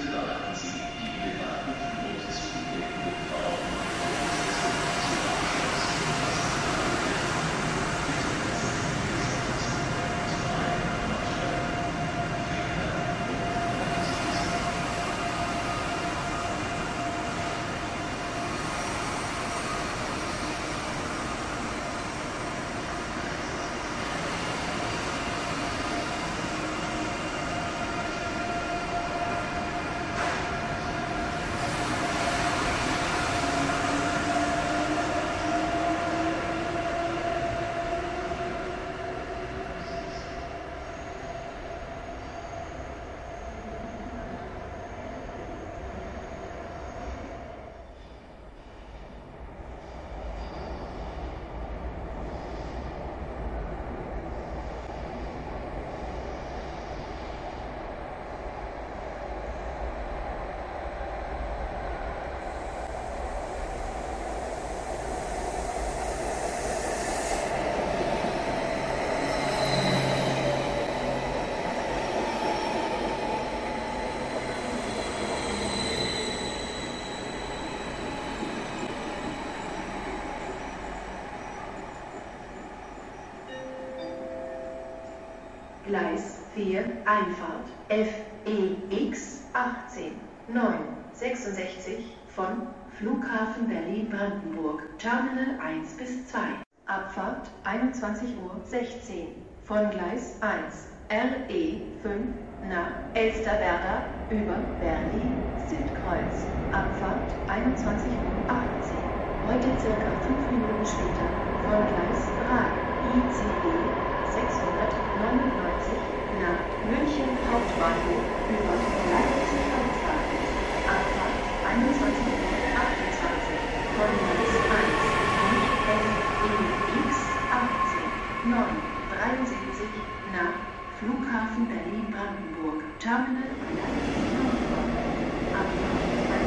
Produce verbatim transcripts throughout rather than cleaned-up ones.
Gleis vier, Einfahrt F E X achtzehn neun sechsundsechzig von Flughafen Berlin-Brandenburg, Terminal eins bis zwei. Abfahrt einundzwanzig Uhr sechzehn von Gleis eins R E fünf nach Elsterwerda über Berlin-Südkreuz. Abfahrt einundzwanzig Uhr achtzehn. Heute circa fünf Minuten später von Gleis drei I C E sechshundertneunundneunzig nach München Hauptbahnhof über Leipzig-Hauptbahnhof. Abfahrt einundzwanzig Uhr achtundzwanzig von Gleis eins und F E X achtzehn neun dreiundsiebzig nach Flughafen Berlin-Brandenburg, Terminal Leipzig-Hauptbahnhof. Abfahrt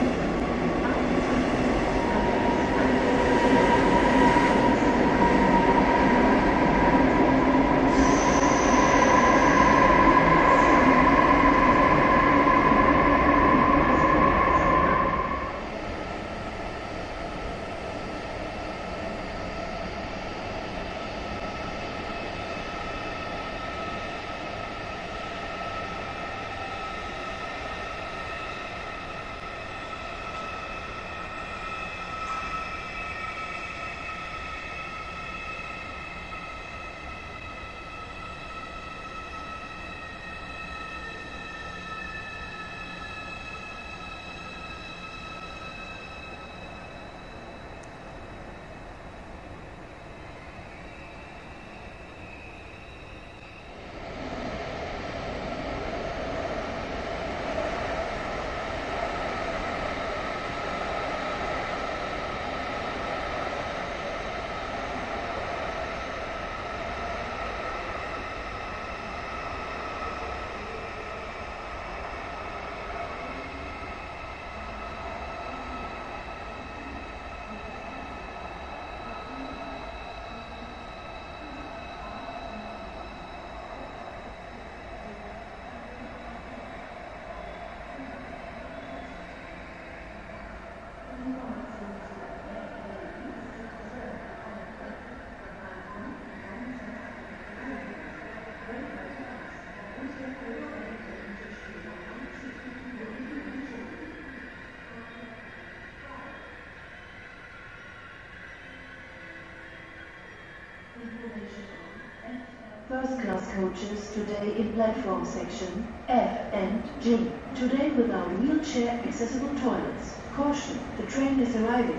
First class coaches today in platform section F and G. Today without wheelchair accessible toilets. Caution, the train is arriving.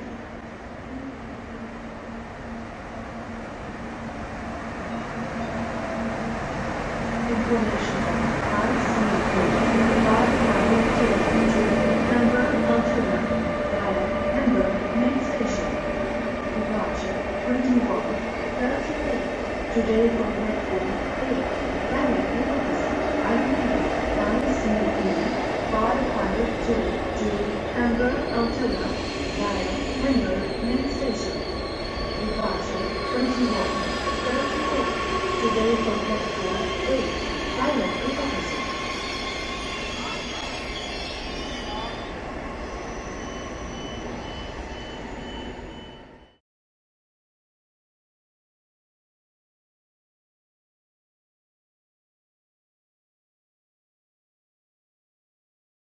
Information on I C E five Hamburg Altona via Hamburg Main Station. Departure twenty-one thirty-eight. Today from platform eight, directly opposite I P I C E five hundred two to Hamburg Altona via Hamburg Main Station. Departure twenty-one thirty-eight. Today from platform